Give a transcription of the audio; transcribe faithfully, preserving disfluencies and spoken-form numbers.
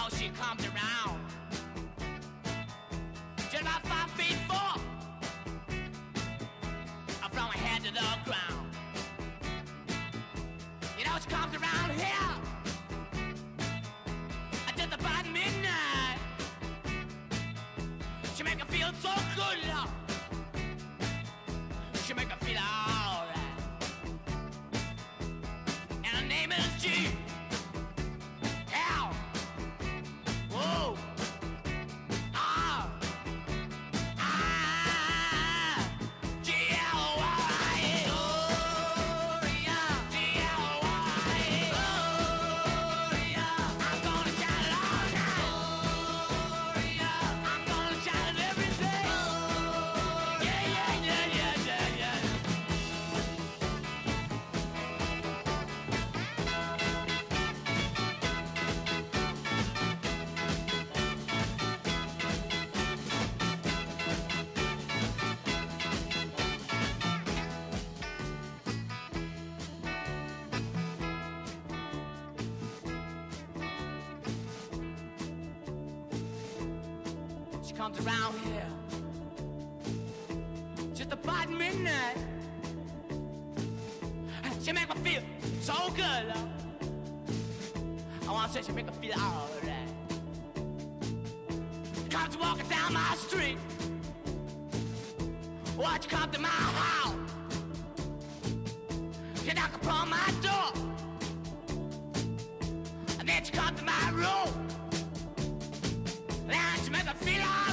know she comes around just about five feet four from her head to the ground. You know she comes around here just about midnight. She make her feel so good, love. She make her feel alright. And her name is G. L. Whoa. R. I. G. L. Y. Gloria. G. L. Y. Gloria. I'm gonna shout it all night. Gloria. I'm gonna shout it every day. Yeah, yeah, yeah, yeah, yeah, yeah. She comes around here just about midnight. She make me feel so good, love. I wanna say she make me feel alright. Comes walking down my street. Watch you come to my house. You knock upon my door, and then she come to my room. And she make me feel alright.